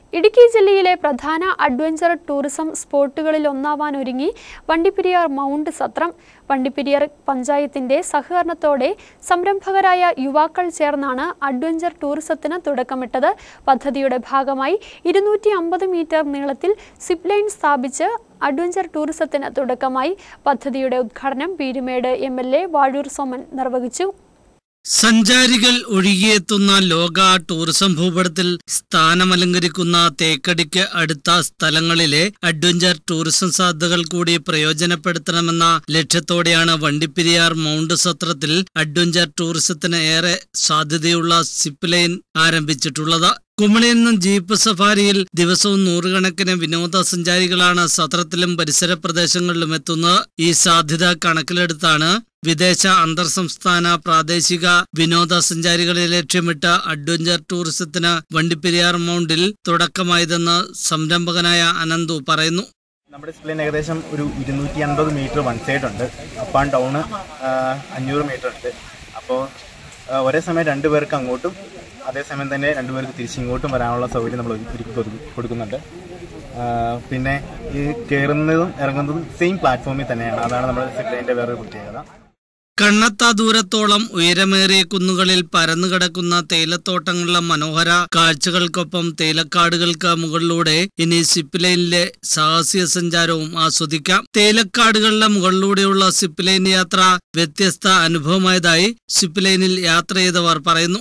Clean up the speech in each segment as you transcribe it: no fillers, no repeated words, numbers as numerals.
ഇടുക്കി ജില്ലയിലെ പ്രധാന adventure tourism സ്പോട്ടുകളിൽ ഒന്നാവാനൊരുങ്ങി വണ്ടിപ്പെരിയാർ മൗണ്ട് സത്രം. വണ്ടിപ്പെരിയാർ പഞ്ചായത്തിന്റെ സഹകരണത്തോടെ സംരംഭകരായ യുവാക്കൾ ചേർന്നാണ് അഡ്വഞ്ചർ ടൂറിസത്തിന് തുടക്കമിട്ടത്. പദ്ധതിയുടെ ഭാഗമായി 250 മീറ്റർ നീളത്തിൽ സിപ്പ് ലൈൻ സ്ഥാപിച്ച് അഡ്വഞ്ചർ ടൂറിസത്തിന് തുടക്കമായി. പദ്ധതിയുടെ ഉദ്ഘാടനം പീരുമേട് MLA വാഴൂർ സോമൻ നിർവഹിച്ചു. സഞ്ചാരികൾ ഒഴുകിയെത്തുന്ന ലോക ടൂറിസം ഭൂപടത്തിൽ സ്ഥാനമലങ്കരിക്കുന്ന തേക്കടിക്ക് അടുത്ത സ്ഥലങ്ങളിലെ അഡ്വഞ്ചർ ടൂറിസം സാധ്യതകൾ കൂടി പ്രയോജനപ്പെടുത്തണമെന്ന ലക്ഷ്യത്തോടെയാണ് വണ്ടിപ്പെരിയാർ മൗണ്ട് സത്രത്തിൽ അഡ്വഞ്ചർ ടൂറിസത്തിന് ഏറെ സാധ്യതയുള്ള സിപ്പ് ലൈൻ ആരംഭിച്ചിട്ടുള്ളത്. കുമളിയിൽ നിന്നും ജീപ്പ് സഫാരിയിൽ ദിവസവും നൂറുകണക്കിന് വിനോദസഞ്ചാരികളാണ് സത്രത്തിലും പരിസര പ്രദേശങ്ങളിലും എത്തുന്നത്. ഈ സാധ്യത കണക്കിലെടുത്താണ് വിദേശ അന്തർ സംസ്ഥാന പ്രാദേശിക വിനോദസഞ്ചാരികളെ ലക്ഷ്യമിട്ട് അഡ്വഞ്ചർ ടൂറിസത്തിന് വണ്ടിപ്പെരിയാർ മൗണ്ടിൽ തുടക്കമായതെന്ന് സംരംഭകനായ അനന്തു പറയുന്നു. നമ്മുടെ സിപ്പ് ലൈൻ ഏകദേശം ഒരു 250 മീറ്റർ വൺ സൈഡ് ഉണ്ട്. അപ്പ് ആൻഡ് ഡൗണ് 500 മീറ്റർ ഉണ്ട്. അപ്പോൾ ഒരേ സമയം 2 പേർക്ക് അങ്ങോട്ടും അതേസമയം തന്നെ 2 പേർക്ക് തിരിച്ചിങ്ങോട്ടും വരാനുള്ള സൗകര്യം നമ്മൾ ഒരുക്കി കൊടുക്കുന്നുണ്ട്. പിന്നെ ഈ കയറുന്നതും ഇറങ്ങുന്നതും സെയിം പ്ലാറ്റ്ഫോമിൽ തന്നെയാണ്. അതാണ് നമ്മുടെ സിപ്പ് ലൈനിൻ്റെ വേറൊരു പ്രത്യേകത. കണ്ണെത്താ ദൂരത്തോളം ഉയരമേറിയ കുന്നുകളിൽ പരന്നുകിടക്കുന്ന തേയിലത്തോട്ടങ്ങളിലെ മനോഹര കാഴ്ചകൾക്കൊപ്പം തേയിലക്കാടുകൾക്ക് മുകളിലൂടെ ഇനി സിപ്പ് ലൈനിലെ സാഹസിക സഞ്ചാരവും ആസ്വദിക്കാം. തേയിലക്കാടുകളുടെ മുകളിലൂടെയുള്ള സിപ്പ് ലൈൻ യാത്ര വ്യത്യസ്ത അനുഭവമായതായി സിപ്പ് ലൈനിൽ യാത്ര ചെയ്തവർ പറയുന്നു.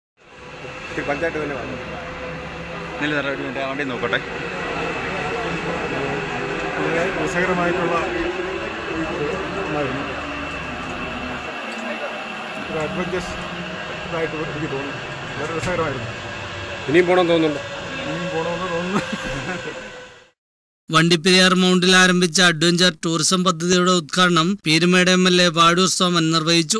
നോക്കട്ടെ, ഇനിയും പോകണമെന്ന് തോന്നുന്നുണ്ട്. വണ്ടിപ്പെരിയാർ മൗണ്ടിൽ ആരംഭിച്ച അഡ്വഞ്ചർ ടൂറിസം പദ്ധതിയുടെ ഉദ്ഘാടനം പീരുമേട് MLA വാഴൂർ സോമൻ നിർവഹിച്ചു.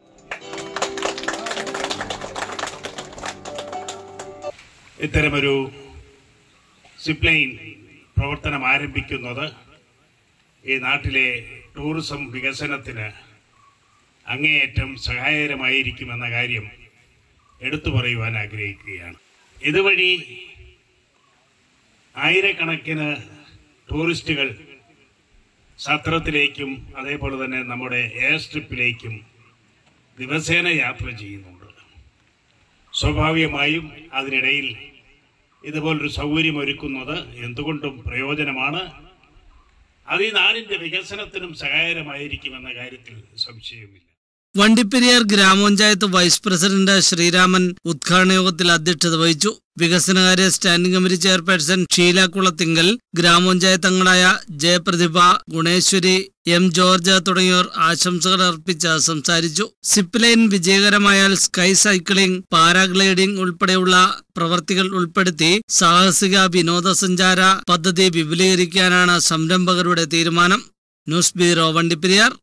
ഇത്തരമൊരു സിപ്പ് ലൈൻ പ്രവർത്തനം ആരംഭിക്കുന്നത് ഈ നാട്ടിലെ ടൂറിസം വികസനത്തിന് അങ്ങേയറ്റം സഹായകരമായിരിക്കുമെന്ന കാര്യം എടുത്തു പറയുവാൻ ആഗ്രഹിക്കുകയാണ്. ഇതുവഴി ആയിരക്കണക്കിന് ടൂറിസ്റ്റുകൾ സത്രത്തിലേക്കും അതേപോലെ തന്നെ നമ്മുടെ എയർ സ്ട്രിപ്പിലേക്കും ദിവസേന യാത്ര ചെയ്യുന്നുണ്ട്. സ്വാഭാവികമായും അതിനിടയിൽ ഇതുപോലൊരു സൗകര്യം ഒരുക്കുന്നത് എന്തുകൊണ്ടും പ്രയോജനമാണ്. അത് ഈ നാടിൻ്റെ വികസനത്തിനും സഹായകരമായിരിക്കുമെന്ന കാര്യത്തിൽ സംശയമില്ല. വണ്ടിപ്പെരിയാർ ഗ്രാമപഞ്ചായത്ത് വൈസ് പ്രസിഡന്റ് ശ്രീരാമൻ ഉദ്ഘാടന യോഗത്തിൽ അധ്യക്ഷത വഹിച്ചു. വികസനകാര്യ standing committee chairperson Sheela Kulathinkal, ഗ്രാമപഞ്ചായത്ത് അംഗങ്ങളായ ജയപ്രതിഭ, ഗുണേശ്വരി, M ജോർജ് തുടങ്ങിയവർ ആശംസകൾ അർപ്പിച്ച് സംസാരിച്ചു. സിപ്പ് ലൈൻ വിജയകരമായാൽ സ്കൈ സൈക്ലിംഗ്, പാരാഗ്ലൈഡിംഗ് ഉൾപ്പെടെയുള്ള പ്രവർത്തികൾ ഉൾപ്പെടുത്തി സാഹസിക വിനോദസഞ്ചാര പദ്ധതി വിപുലീകരിക്കാനാണ് സംരംഭകരുടെ തീരുമാനം. News bureau, Vandiperiyar.